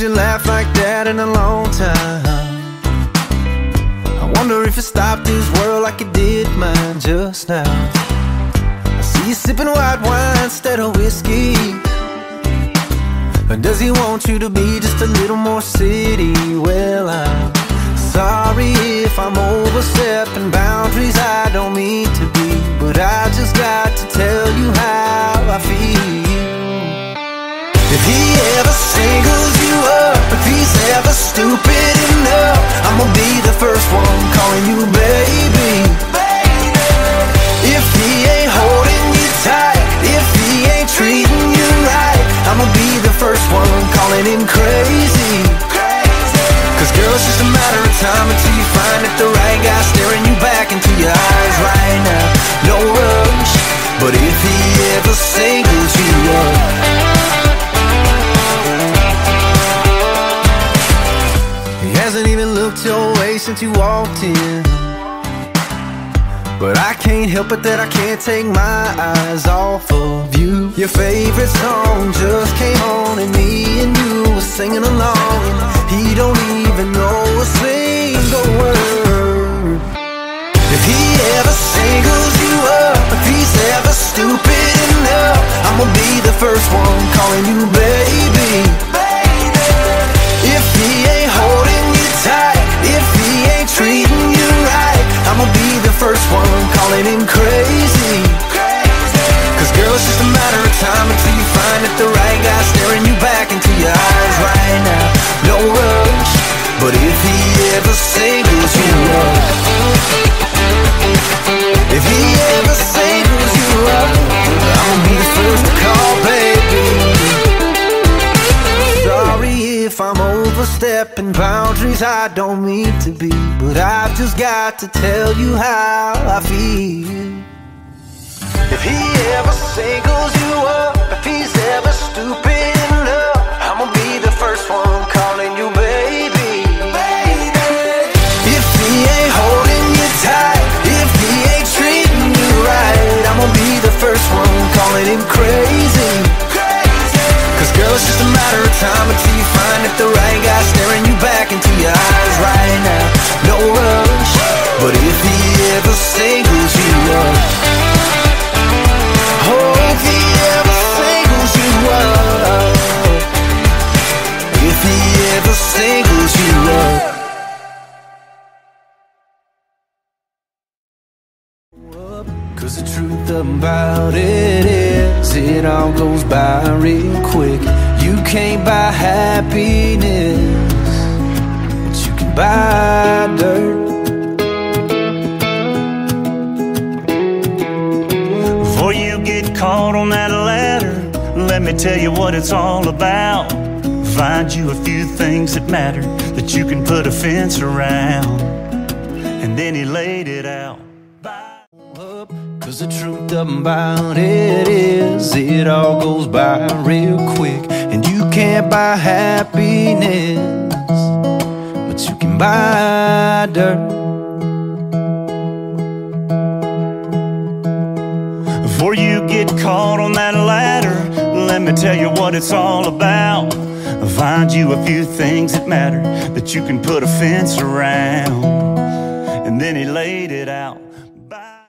you laughed like that in a long time. I wonder if it stopped his world like it did mine just now. I see you sipping white wine instead of whiskey. Or does he want you to be just a little more city? Well, I'm sorry if I'm overstepping boundaries I don't mean to be, but I just got to tell you how I feel. If he ever singles you up, if he's ever stupid enough, I'ma be the first one calling you baby. If he ain't holding you tight, if he ain't treating you right, I'ma be the first one calling him crazy. Cause girl, it's just a matter of time until you find that the right guy staring you back into your eyes right now. No rush, but if he ever singles you up, he hasn't even looked your way since you walked in, but I can't help it that I can't take my eyes off of you. Your favorite song just came on and me and you were singing along, and he don't even know a single word. If he ever singles you up, if he's ever stupid enough, I'ma be the first one calling you baby. If he ain't holding you tight, if he ain't treating you right, I'ma be the first one calling him crazy. Cause girl, it's just a matter of time until you find that the right guy staring you back into your eyes right now. No rush, but if he ever singles you up, if he ever singles you up, I'ma be the first to call baby. Sorry if I'm overstepping boundaries I don't mean to be, but I've just got to tell you how I feel. If he ever singles you up, if he's ever stupid enough, I'ma be the first one calling you baby. If he ain't holding you tight, if he ain't treating you right, I'ma be the first one calling him crazy. Cause girl, it's just a matter of time until you find that the right guy staring you back into your eyes right now. No rush, but if he ever singles you up, oh, if he ever singles you up, if he ever singles you up. Cause the truth about it is, it all goes by real quick. You can't buy happiness, but you can buy dirt. Before you get caught on that ladder, let me tell you what it's all about. Find you a few things that matter, that you can put a fence around. And then he laid it out. Cause the truth about it is, it all goes by real quick. And you can't buy happiness, but you can buy dirt. Before you get caught on that ladder, let me tell you what it's all about. Find you a few things that matter, that you can put a fence around. And then he laid it out. Bye.